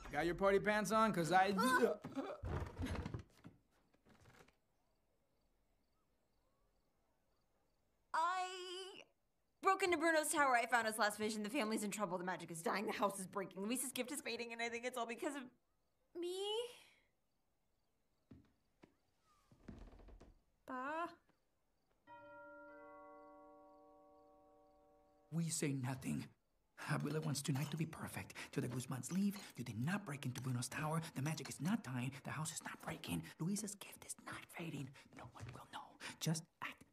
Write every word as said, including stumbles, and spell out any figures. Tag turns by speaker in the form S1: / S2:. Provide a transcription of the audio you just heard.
S1: Got your party pants on? Cause I...
S2: I broke into Bruno's tower. I found his last vision. The family's in trouble. The magic is dying. The house is breaking. Luisa's gift is fading, and I think it's all because of me. Pa?
S3: We say nothing. Abuela wants tonight to be perfect. Till the Guzmans leave, you did not break into Bruno's tower. The magic is not dying. The house is not breaking. Luisa's gift is not fading. No one will know. Just act